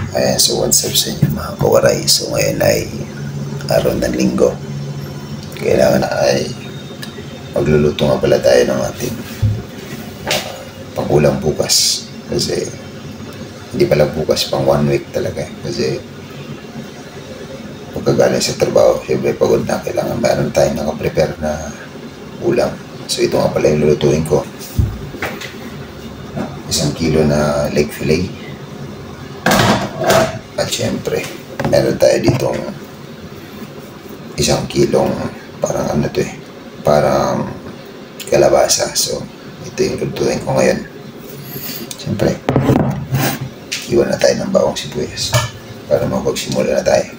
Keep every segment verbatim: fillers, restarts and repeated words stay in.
Ayan, so what's up sa inyo mga kawaray. So ngayon ay araw ng linggo. Kailangan na ay magluluto nga pala tayo ng ating uh, pangulam bukas. Kasi hindi pala bukas, pang one week talaga. Kasi pagkagaling sa trabaho, syempre pagod na, kailangan meron tayong nakaprepare na ulam. So ito nga pala yung lulutuin ko. Isang kilo na leg fillet. At syempre, meron tayo ditong isang kilong parang ano to eh, parang kalabasa. So, ito yung lutuin ko ngayon. Syempre, iwan na tayo ng bawang sibuyas para mapagsimula na tayo.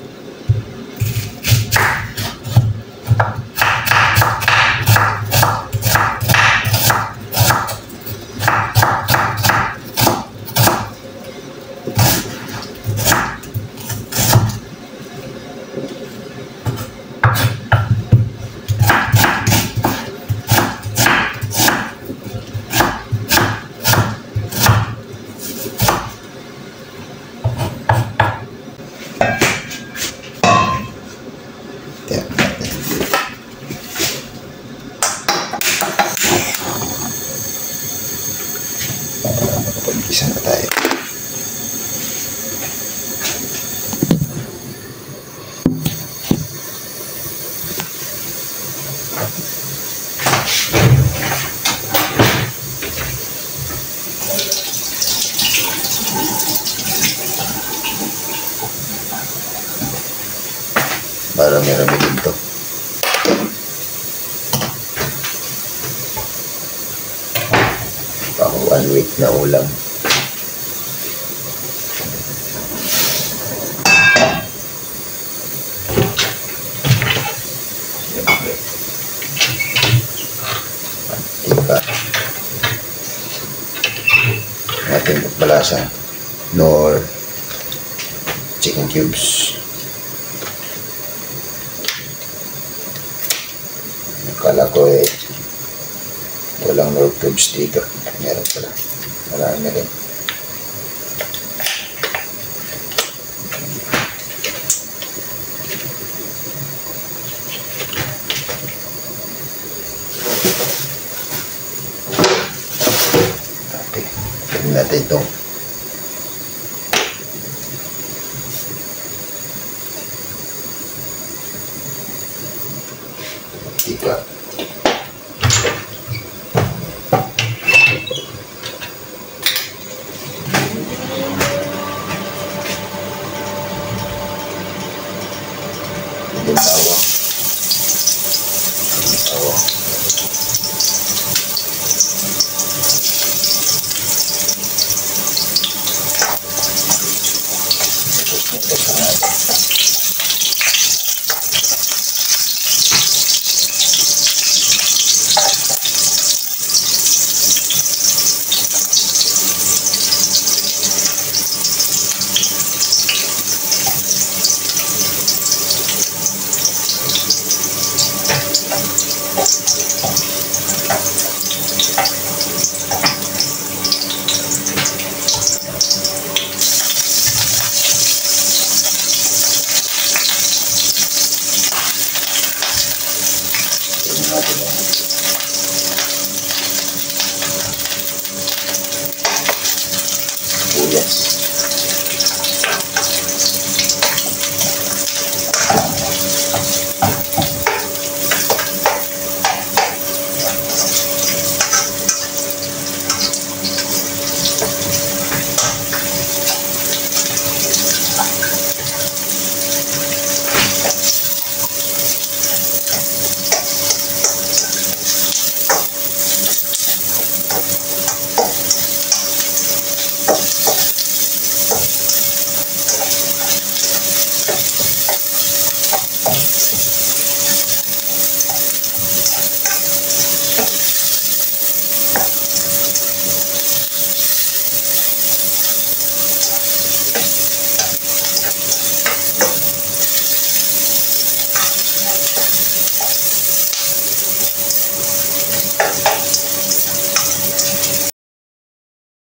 Pag-isa na tayo. Marami-rami dito. Pang one week na ulam. Mantika. Ating balasa. Nor chicken cubes. Akala ko eh walang nor cubes dito. Meron pala. Marami na rin. Okay. Tignan natin itong mantika.